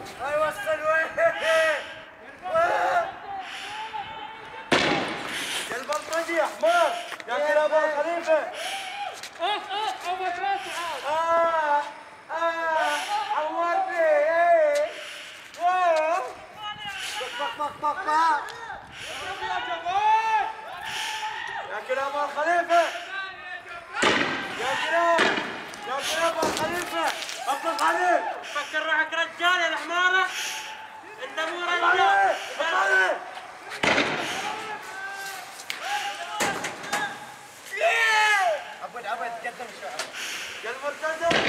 ايوه السلوى يا البلطجي يا حمار يا كلاب الخليفه. ابو راسي عورني يا كلاب الخليفه يا كلاب الخليفه. عبد الخليل فكر روحك رجال يا الحماره. انت مو رجال. عبد تقدم شوي يا المرتزق.